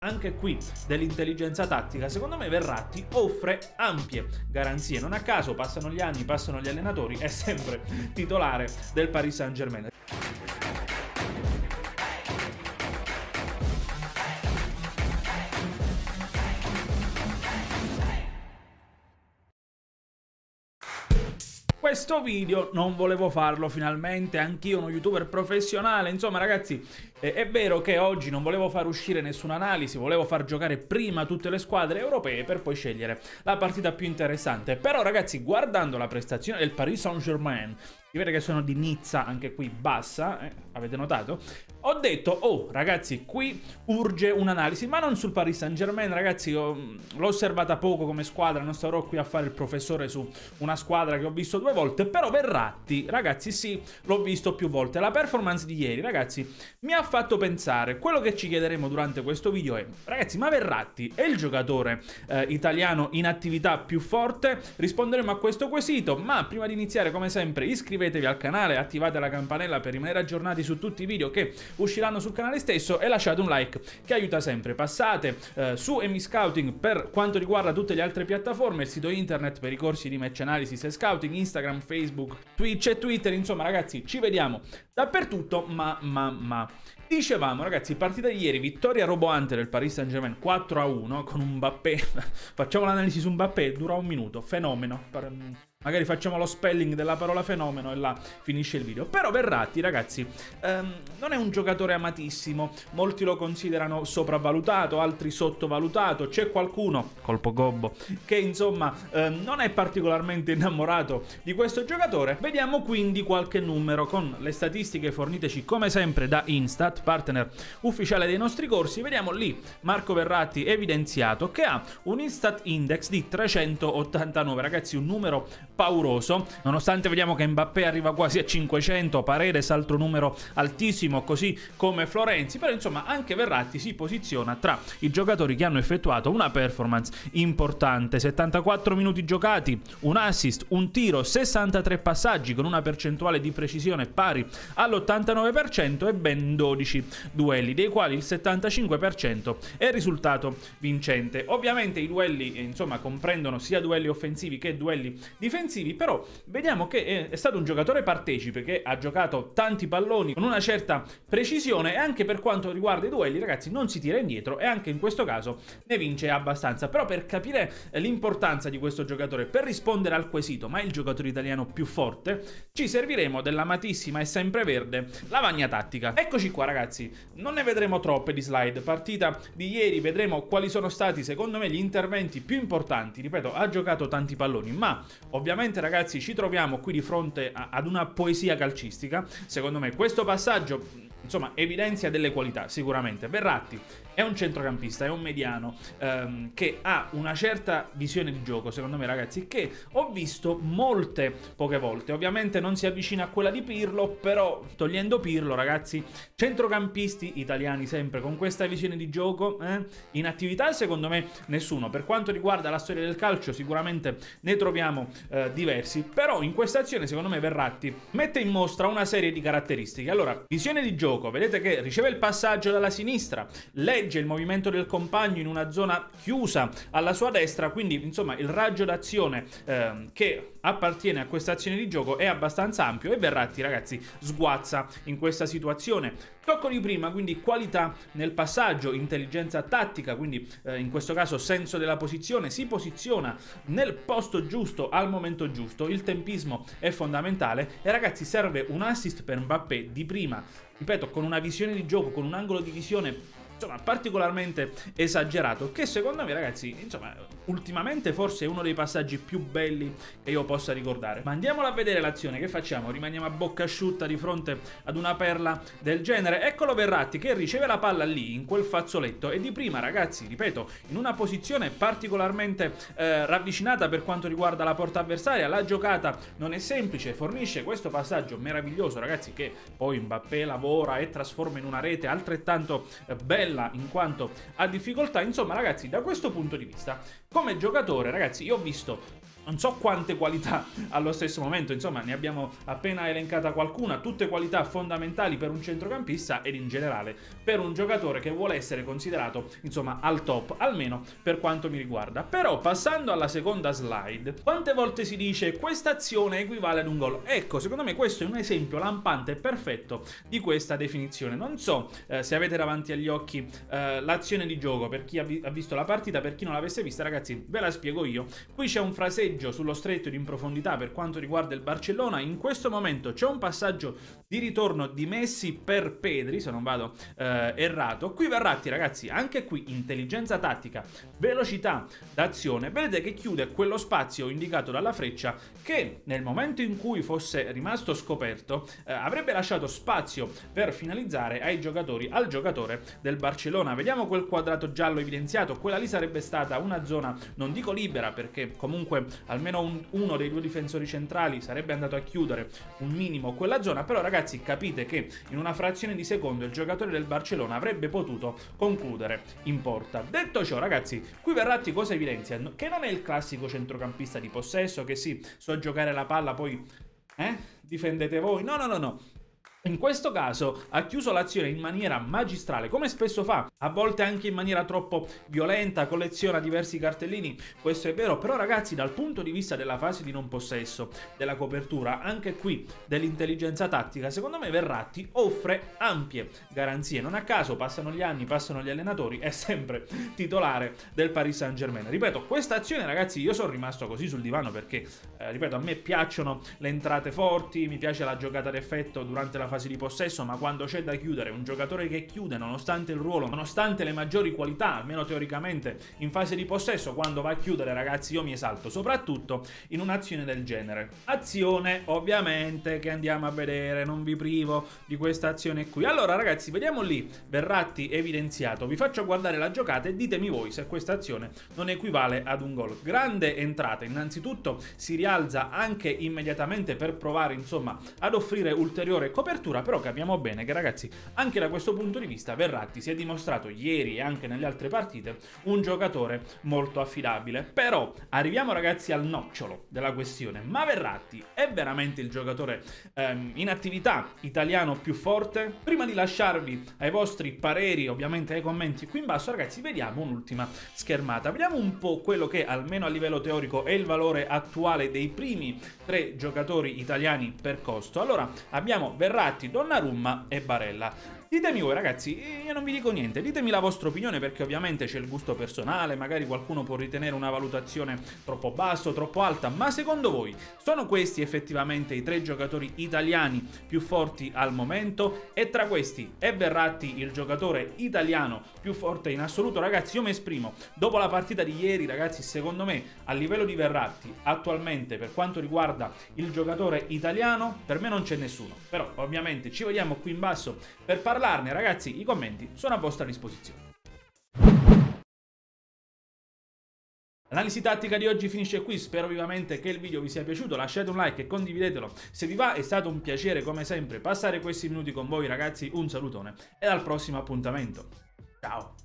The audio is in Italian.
anche qui dell'intelligenza tattica, secondo me Verratti offre ampie garanzie. Non a caso passano gli anni, passano gli allenatori, è sempre titolare del Paris Saint-Germain. Questo video non volevo farlo finalmente, anch'io uno youtuber professionale, insomma ragazzi, è vero che oggi non volevo far uscire nessuna analisi, volevo far giocare prima tutte le squadre europee per poi scegliere la partita più interessante, però ragazzi, guardando la prestazione del Paris Saint-Germain, si vede che sono di Nizza, anche qui bassa, avete notato? Ho detto, oh ragazzi, qui urge un'analisi, ma non sul Paris Saint-Germain, ragazzi, l'ho osservata poco come squadra, non starò qui a fare il professore su una squadra che ho visto 2 volte, però Verratti, ragazzi, sì, l'ho visto più volte. La performance di ieri, ragazzi, mi ha fatto pensare, quello che ci chiederemo durante questo video è, ragazzi, ma Verratti è il giocatore italiano in attività più forte? Risponderemo a questo quesito, ma prima di iniziare, come sempre, iscrivetevi al canale, attivate la campanella per rimanere aggiornati su tutti i video che usciranno sul canale stesso e lasciate un like che aiuta sempre. Passate su MyScouting per quanto riguarda tutte le altre piattaforme, il sito internet per i corsi di match analysis e scouting, Instagram, Facebook, Twitch e Twitter, insomma ragazzi ci vediamo dappertutto, ma dicevamo ragazzi, partita di ieri, vittoria roboante del Paris Saint-Germain 4-1 con un Mbappé, facciamo l'analisi su Mbappé, dura un minuto, fenomeno, magari facciamo lo spelling della parola fenomeno e là finisce il video. Però Verratti, ragazzi, non è un giocatore amatissimo, molti lo considerano sopravvalutato, altri sottovalutato, c'è qualcuno, colpo gobbo, che insomma non è particolarmente innamorato di questo giocatore. Vediamo quindi qualche numero con le statistiche forniteci come sempre da Instat, partner ufficiale dei nostri corsi. Vediamo lì Marco Verratti evidenziato che ha un Instat Index di 389, ragazzi, un numero pauroso, nonostante vediamo che Mbappé arriva quasi a 500, Paredes altro numero altissimo, così come Florenzi, però insomma anche Verratti si posiziona tra i giocatori che hanno effettuato una performance importante, 74 minuti giocati, un assist, un tiro, 63 passaggi con una percentuale di precisione pari all'89% e ben 12 duelli, dei quali il 75% è risultato vincente. Ovviamente i duelli insomma comprendono sia duelli offensivi che duelli difensivi, però vediamo che è stato un giocatore partecipe che ha giocato tanti palloni con una certa precisione e anche per quanto riguarda i duelli, ragazzi, non si tira indietro e anche in questo caso ne vince abbastanza. Però per capire l'importanza di questo giocatore, per rispondere al quesito ma è il giocatore italiano più forte, ci serviremo dell'amatissima e sempreverde lavagna tattica. Eccoci qua ragazzi, non ne vedremo troppe di slide, partita di ieri, vedremo quali sono stati secondo me gli interventi più importanti. Ripeto, ha giocato tanti palloni, ma ovviamente ragazzi ci troviamo qui di fronte ad una poesia calcistica. Secondo me questo passaggio insomma evidenzia delle qualità sicuramente. Verratti è un centrocampista, è un mediano che ha una certa visione di gioco, secondo me ragazzi, che ho visto poche volte. Ovviamente non si avvicina a quella di Pirlo, però togliendo Pirlo ragazzi, centrocampisti italiani sempre con questa visione di gioco in attività secondo me nessuno. Per quanto riguarda la storia del calcio sicuramente ne troviamo diversi, però in questa azione secondo me Verratti mette in mostra una serie di caratteristiche. Allora, visione di gioco, vedete che riceve il passaggio dalla sinistra, legge il movimento del compagno in una zona chiusa alla sua destra, quindi insomma il raggio d'azione che appartiene a questa azione di gioco è abbastanza ampio e Verratti ragazzi sguazza in questa situazione. Tocco di prima, quindi qualità nel passaggio, intelligenza tattica, quindi in questo caso senso della posizione, si posiziona nel posto giusto al momento giusto, il tempismo è fondamentale e ragazzi serve un assist per Mbappé di prima, ripeto, con una visione di gioco, con un angolo di visione insomma particolarmente esagerato, che secondo me ragazzi insomma ultimamente forse è uno dei passaggi più belli che io possa ricordare. Ma andiamola a vedere l'azione, che facciamo? Rimaniamo a bocca asciutta di fronte ad una perla del genere? Eccolo Verratti che riceve la palla lì in quel fazzoletto e di prima ragazzi, ripeto, in una posizione particolarmente ravvicinata per quanto riguarda la porta avversaria. La giocata non è semplice, fornisce questo passaggio meraviglioso ragazzi che poi Mbappé lavora e trasforma in una rete altrettanto bella in quanto ha difficoltà. Insomma ragazzi, da questo punto di vista come giocatore ragazzi io ho visto non so quante qualità allo stesso momento, insomma ne abbiamo appena elencata qualcuna, tutte qualità fondamentali per un centrocampista ed in generale per un giocatore che vuole essere considerato insomma al top, almeno per quanto mi riguarda. Però passando alla seconda slide, quante volte si dice questa azione equivale ad un gol? Ecco, secondo me questo è un esempio lampante e perfetto di questa definizione. Non so se avete davanti agli occhi l'azione di gioco, per chi ha visto la partita, per chi non l'avesse vista ragazzi ve la spiego io. Qui c'è un fraseggio sullo stretto di in profondità per quanto riguarda il Barcellona. In questo momento c'è un passaggio di ritorno di Messi per Pedri, se non vado errato. Qui Verratti ragazzi, anche qui intelligenza tattica, velocità d'azione, vedete che chiude quello spazio indicato dalla freccia che nel momento in cui fosse rimasto scoperto avrebbe lasciato spazio per finalizzare al giocatore del Barcellona. Vediamo quel quadrato giallo evidenziato, quella lì sarebbe stata una zona, non dico libera perché comunque almeno uno dei due difensori centrali sarebbe andato a chiudere un minimo quella zona, però ragazzi capite che in una frazione di secondo il giocatore del Barcellona avrebbe potuto concludere in porta. Detto ciò ragazzi, qui Verratti cosa evidenzia? Che non è il classico centrocampista di possesso che sì, so giocare la palla poi difendete voi, no. In questo caso ha chiuso l'azione in maniera magistrale, come spesso fa, a volte anche in maniera troppo violenta, colleziona diversi cartellini, questo è vero, però ragazzi dal punto di vista della fase di non possesso, della copertura, anche qui dell'intelligenza tattica, secondo me Verratti offre ampie garanzie. Non a caso passano gli anni, passano gli allenatori, è sempre titolare del Paris Saint-Germain. Ripeto, questa azione ragazzi io sono rimasto così sul divano perché, ripeto, a me piacciono le entrate forti, mi piace la giocata d'effetto durante la fase di possesso, ma quando c'è da chiudere, un giocatore che chiude nonostante il ruolo, nonostante le maggiori qualità, almeno teoricamente in fase di possesso, quando va a chiudere ragazzi io mi esalto, soprattutto in un'azione del genere. Azione ovviamente che andiamo a vedere, non vi privo di questa azione qui. Allora ragazzi vediamo lì Verratti evidenziato, vi faccio guardare la giocata e ditemi voi se questa azione non equivale ad un gol. Grande entrata, innanzitutto si rialza anche immediatamente per provare insomma ad offrire ulteriore copertura, però capiamo bene che ragazzi anche da questo punto di vista Verratti si è dimostrato ieri e anche nelle altre partite un giocatore molto affidabile. Però arriviamo ragazzi al nocciolo della questione, ma Verratti è veramente il giocatore in attività italiano più forte? Prima di lasciarvi ai vostri pareri, ovviamente ai commenti qui in basso ragazzi, vediamo un'ultima schermata, vediamo un po' quello che almeno a livello teorico è il valore attuale dei primi 3 giocatori italiani per costo. Allora abbiamo Verratti, Donnarumma e Barella. Ditemi voi ragazzi, io non vi dico niente, ditemi la vostra opinione perché ovviamente c'è il gusto personale, magari qualcuno può ritenere una valutazione troppo bassa o troppo alta, ma secondo voi sono questi effettivamente i 3 giocatori italiani più forti al momento? E tra questi è Verratti il giocatore italiano più forte in assoluto? Ragazzi io mi esprimo, dopo la partita di ieri ragazzi, secondo me a livello di Verratti attualmente per quanto riguarda il giocatore italiano per me non c'è nessuno, però ovviamente ci vediamo qui in basso per parlarne ragazzi, i commenti sono a vostra disposizione. L'analisi tattica di oggi finisce qui, spero vivamente che il video vi sia piaciuto, lasciate un like e condividetelo se vi va, è stato un piacere come sempre passare questi minuti con voi ragazzi, un salutone e al prossimo appuntamento, ciao!